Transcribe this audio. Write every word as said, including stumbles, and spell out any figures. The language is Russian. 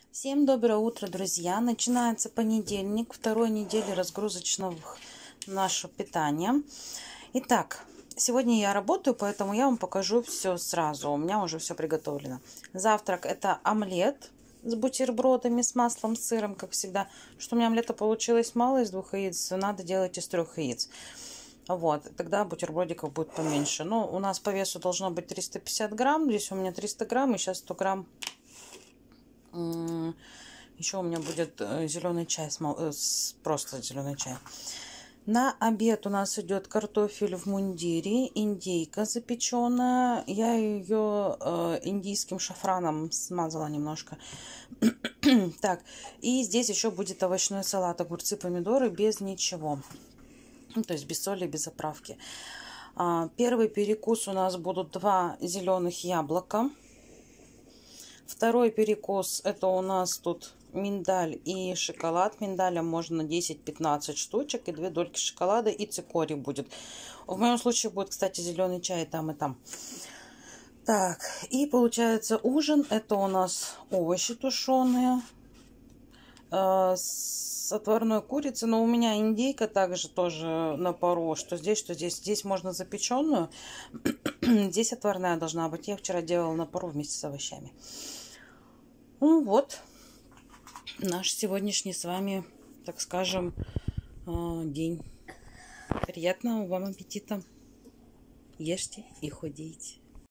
Всем доброе утро, друзья! Начинается понедельник, второй недели разгрузочного нашего питания. Итак, сегодня я работаю, поэтому я вам покажу все сразу. У меня уже все приготовлено. Завтрак — это омлет с бутербродами, с маслом, с сыром, как всегда. Что у меня омлета получилось мало из двух яиц, надо делать из трех яиц. Вот, тогда бутербродиков будет поменьше. Но у нас по весу должно быть триста пятьдесят грамм. Здесь у меня триста грамм, и сейчас сто грамм. Еще у меня будет зеленый чай, просто зеленый чай. На обед у нас идет картофель в мундире, индейка запеченная. Я ее э, индийским шафраном смазала немножко. Так, и здесь еще будет овощной салат, огурцы, помидоры без ничего. Ну, то есть без соли, без заправки. А, первый перекус у нас будут два зеленых яблока. Второй перекус — это у нас тут миндаль и шоколад. Миндаля можно десять-пятнадцать штучек, и две дольки шоколада, и цикорий будет. В моем случае будет, кстати, зеленый чай там и там. Так, и получается ужин. Это у нас овощи тушеные э, с отварной курицей. Но у меня индейка также тоже на пару, что здесь, что здесь. Здесь можно запеченную. Здесь отварная должна быть. Я вчера делала на пару вместе с овощами. Ну вот, наш сегодняшний с вами, так скажем, день. Приятного вам аппетита. Ешьте и худейте.